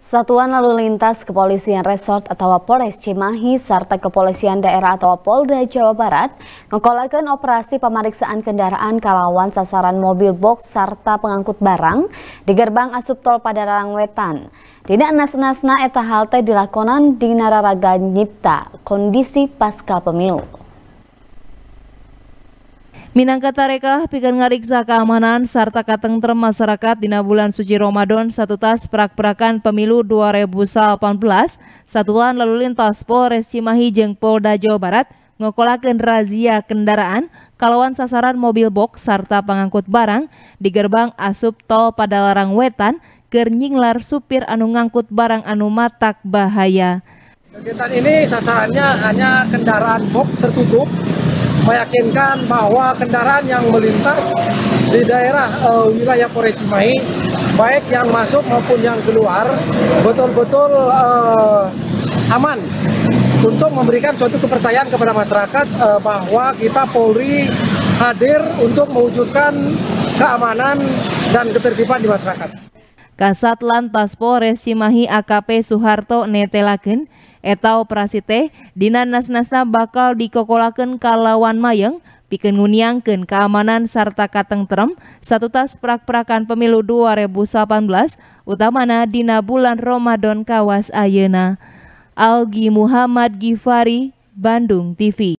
Satuan Lalu Lintas Kepolisian Resort atau Polres Cimahi serta Kepolisian Daerah atau Polda Jawa Barat mengkolekkan operasi pemeriksaan kendaraan kalawan sasaran mobil box serta pengangkut barang di gerbang asup tol Padalarang Wetan. Dina nas-nasna eta halte dilakonan di Nararaga nyipta kondisi pasca pemilu. Minangka tarekah pikeun ngariksa keamanan sarta katentrem masyarakat dina bulan suci Ramadan satutas perak-perakan pemilu 2018, Satuan Lalu Lintas Polres Cimahi jeung Polda Jawa Barat ngokolakeun razia kendaraan kalawan sasaran mobil box sarta pengangkut barang di gerbang asup tol Padalarang Wetan keur nyinglar supir anu ngangkut barang anu matak bahaya. Kegiatan ini sasarannya hanya kendaraan box tertutup, meyakinkan bahwa kendaraan yang melintas di daerah wilayah Polres Cimahi, baik yang masuk maupun yang keluar, betul-betul aman untuk memberikan suatu kepercayaan kepada masyarakat bahwa kita Polri hadir untuk mewujudkan keamanan dan ketertiban di masyarakat. Kasat Lantas Polres Cimahi AKP Suharto netelakeun eta operasi teh dina nas-nasna bakal dikokolakeun kalawan mayeng pikeun nguniangkeun keamanan sarta katentrem satutas perak-perakan pemilu 2018 utamana dina bulan Ramadan kawas ayeuna. Algi Muhammad Gifari, Bandung TV.